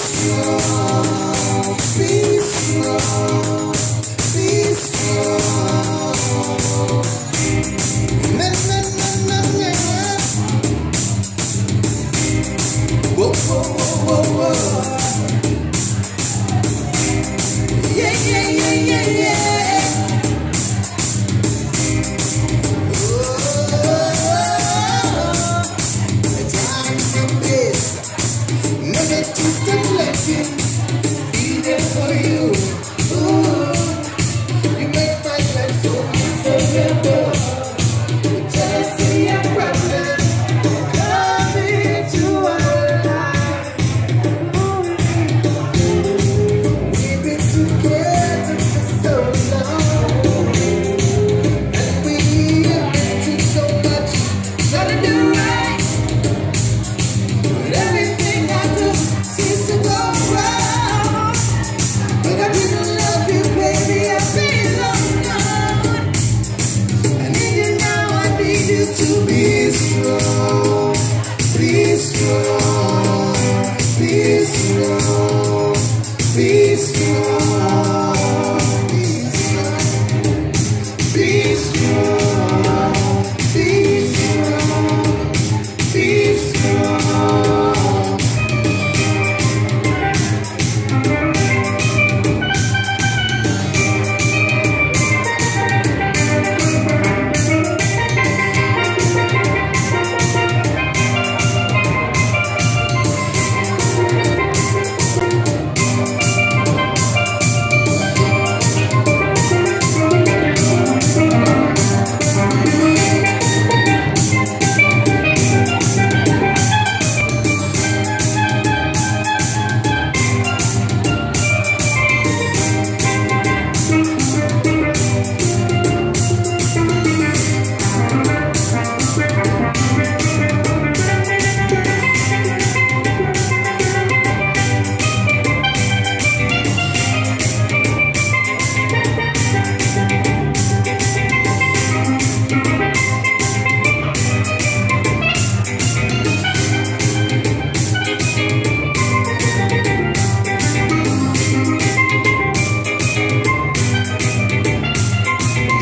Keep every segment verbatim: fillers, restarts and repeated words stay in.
strong, be strong, be strong. Na na na na na. Whoa whoa whoa whoa. Yeah yeah yeah yeah yeah. Be there for you. Ooh, you make my life so miserable. Jealousy and problems come into our life. We've been together for so long, and we have been through so much. Trying to do right, but everything I do seems to go wrong. But I didn't love you, baby, I feel alone. I need you now, I need you to be strong. Be strong, be strong, be strong, be strong, be strong, be strong, be strong.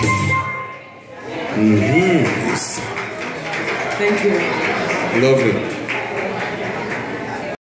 Mm-hmm. Thank you. Lovely.